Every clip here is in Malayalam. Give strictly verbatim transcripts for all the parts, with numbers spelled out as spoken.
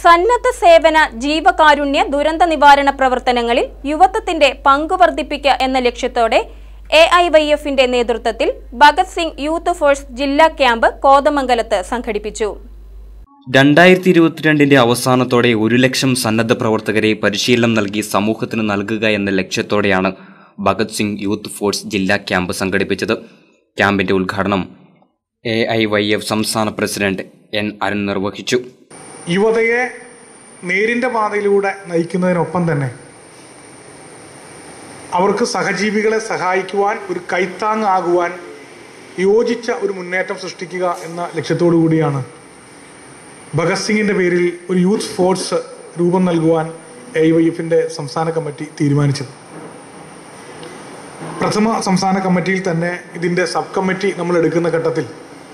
സന്നദ്ധ സേവന ജീവകാരുണ്യ ദുരന്ത നിവാരണ പ്രവർത്തനങ്ങളിൽ യുവത്വത്തിന്റെ പങ്ക് വർദ്ധിപ്പിക്കുക എന്ന ലക്ഷ്യത്തോടെ എ ഐ വൈ എഫിന്റെ നേതൃത്വത്തിൽ ഭഗത് സിംഗ് യൂത്ത് ഫോഴ്സ് ജില്ലാ ക്യാമ്പ് കോതമംഗലത്ത് സംഘടിപ്പിച്ചു. രണ്ടായിരത്തി ഇരുപത്തിരണ്ടിന്റെ അവസാനത്തോടെ ഒരു ലക്ഷം സന്നദ്ധ പ്രവർത്തകരെ പരിശീലനം നൽകി സമൂഹത്തിന് നൽകുക എന്ന ലക്ഷ്യത്തോടെയാണ് ഭഗത് സിംഗ് യൂത്ത് ഫോഴ്സ് ജില്ലാ ക്യാമ്പ് സംഘടിപ്പിച്ചത്. ക്യാമ്പിന്റെ ഉദ്ഘാടനം എ ഐ വൈ എഫ് സംസ്ഥാന പ്രസിഡന്റ് എൻ അരുൺ നിർവഹിച്ചു. യുവതയെ നേരിൻ്റെ പാതയിലൂടെ നയിക്കുന്നതിനൊപ്പം തന്നെ അവർക്ക് സഹജീവികളെ സഹായിക്കുവാൻ, ഒരു കൈത്താങ്ങാകുവാൻ യോജിച്ച ഒരു മുന്നേറ്റം സൃഷ്ടിക്കുക എന്ന ലക്ഷ്യത്തോടു കൂടിയാണ് ഭഗത് സിംഗിൻ്റെ പേരിൽ ഒരു യൂത്ത് ഫോഴ്സ് രൂപം നൽകുവാൻ എ ഐ വൈ എഫിൻ്റെ സംസ്ഥാന കമ്മിറ്റി തീരുമാനിച്ചത്. പ്രഥമ സംസ്ഥാന കമ്മിറ്റിയിൽ തന്നെ ഇതിൻ്റെ സബ് കമ്മിറ്റി നമ്മൾ എടുക്കുന്ന ഘട്ടത്തിൽ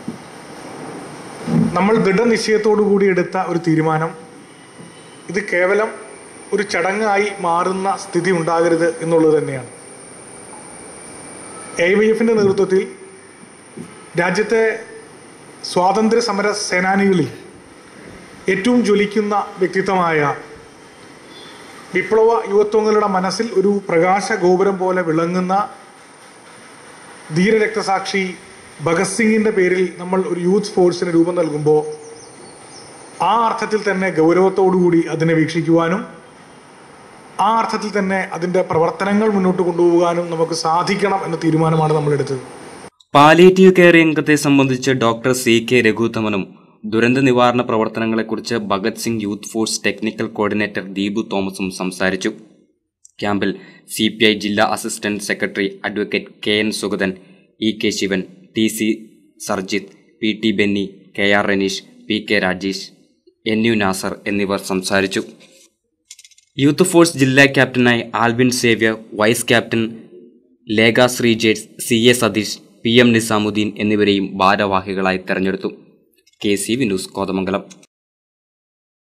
നമ്മൾ ദൃഢനിശ്ചയത്തോടു കൂടി എടുത്ത ഒരു തീരുമാനം, ഇത് കേവലം ഒരു ചടങ്ങായി മാറുന്ന സ്ഥിതി ഉണ്ടാകരുത് എന്നുള്ളത് തന്നെയാണ്. എ ഐ വൈ എഫിൻ്റെ നേതൃത്വത്തിൽ രാജ്യത്തെ സ്വാതന്ത്ര്യ സമര സേനാനികളിൽ ഏറ്റവും ജ്വലിക്കുന്ന വ്യക്തിത്വമായ വിപ്ലവ യുവത്വങ്ങളുടെ മനസ്സിൽ ഒരു പ്രകാശ ഗോപുരം പോലെ വിളങ്ങുന്ന ധീരരക്തസാക്ഷി ഭഗത് സിംഗിൻ്റെ പേരിൽ നമ്മൾ ഒരു യൂത്ത് ഫോഴ്സിന് രൂപം നൽകുമ്പോൾ ആ അർത്ഥത്തിൽ തന്നെ ഗൗരവത്തോടുകൂടി അതിനെ വീക്ഷിക്കുവാനും ആ അർത്ഥത്തിൽ തന്നെ അതിൻ്റെ പ്രവർത്തനങ്ങൾ മുന്നോട്ട് കൊണ്ടുപോകാനും നമുക്ക് സാധിക്കണം എന്ന തീരുമാനമാണ് നമ്മൾ എടുത്തത്. പാലിയേറ്റീവ് കെയർ രംഗത്തെ സംബന്ധിച്ച് ഡോക്ടർ സി കെ രഘുത്തമനും ദുരന്ത നിവാരണ പ്രവർത്തനങ്ങളെക്കുറിച്ച് Bhagat Singh youth force technical coordinator Deepu തോമസും സംസാരിച്ചു. ക്യാമ്പിൽ സി പി ഐ ജില്ലാ assistant secretary advocate K N Sugathan, E K Sivan, T C Sarjith, P T Benny, K R Ranish, P K Rajesh, N U Nasar എന്നിവർ സംസാരിച്ചു. യൂത്ത് ഫോഴ്സ് ജില്ലാ ക്യാപ്റ്റനായി Alvin Xavier, vice captain Lekha Sreejesh, C A Satheesh, P M Nizamuddin എന്നിവരെയും ഭാരവാഹികളായി തെരഞ്ഞെടുത്തു. K C V news, Kothamangalam.